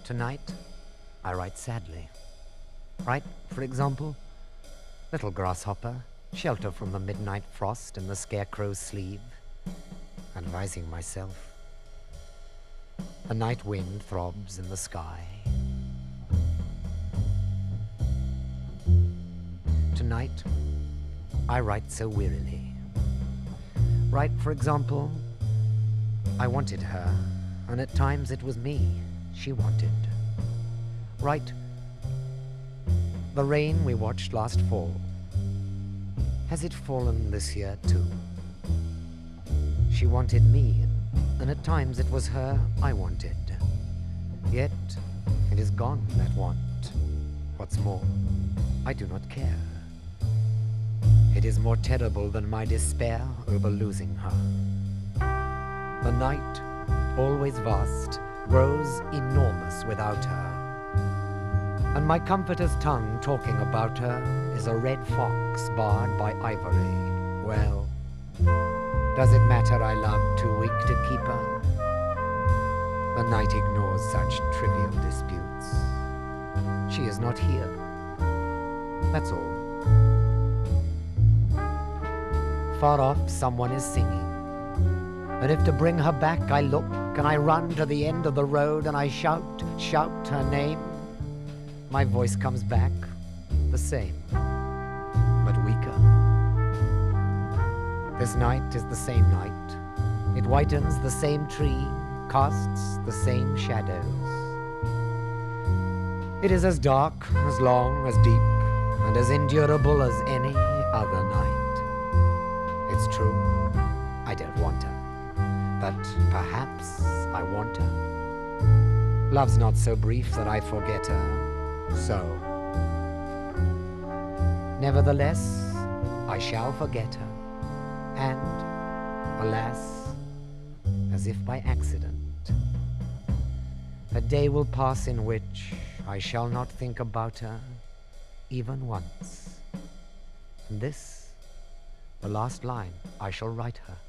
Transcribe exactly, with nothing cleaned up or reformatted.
Tonight, I write sadly. Write, for example, little grasshopper, shelter from the midnight frost in the scarecrow's sleeve, advising myself. A night wind throbs in the sky. Tonight, I write so wearily. Write, for example, I wanted her, and at times it was me she wanted. Write, the rain we watched last fall, has it fallen this year too? She wanted me, and at times it was her I wanted. Yet it is gone, that want. What's more, I do not care. It is more terrible than my despair over losing her. The night, always vast, grows enormous without her. And my comforter's tongue talking about her is a red fox barred by ivory. Well, does it matter I love too weak to keep her? The night ignores such trivial disputes. She is not here. That's all. Far off, someone is singing. And if to bring her back I look, and I run to the end of the road, and I shout, shout her name, my voice comes back the same, but weaker. This night is the same night. It whitens the same tree, casts the same shadows. It is as dark, as long, as deep, and as endurable as any other night. It's true, I don't want her, but perhaps I want her. Love's not so brief that I forget her, so. Nevertheless, I shall forget her, and, alas, as if by accident, a day will pass in which I shall not think about her even once. And this, the last line I shall write her.